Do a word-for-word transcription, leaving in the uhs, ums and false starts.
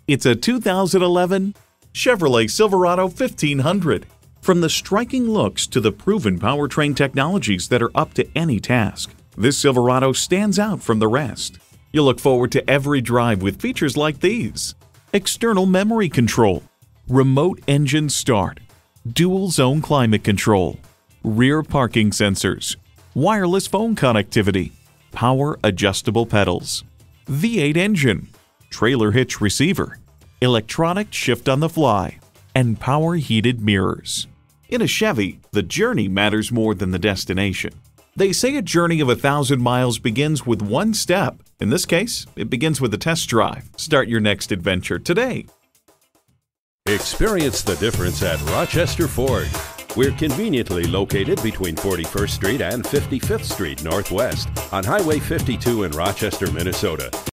It's a two thousand eleven Chevrolet Silverado fifteen hundred. From the striking looks to the proven powertrain technologies that are up to any task, this Silverado stands out from the rest. You'll look forward to every drive with features like these: external memory control, remote engine start, dual zone climate control, rear parking sensors, wireless phone connectivity, power adjustable pedals, V eight engine, trailer hitch receiver, electronic shift on the fly, and power heated mirrors. In a Chevy, the journey matters more than the destination. They say a journey of a thousand miles begins with one step. In this case, it begins with a test drive. Start your next adventure today. Experience the difference at Rochester Ford. We're conveniently located between forty-first Street and fifty-fifth Street Northwest on Highway fifty-two in Rochester, Minnesota.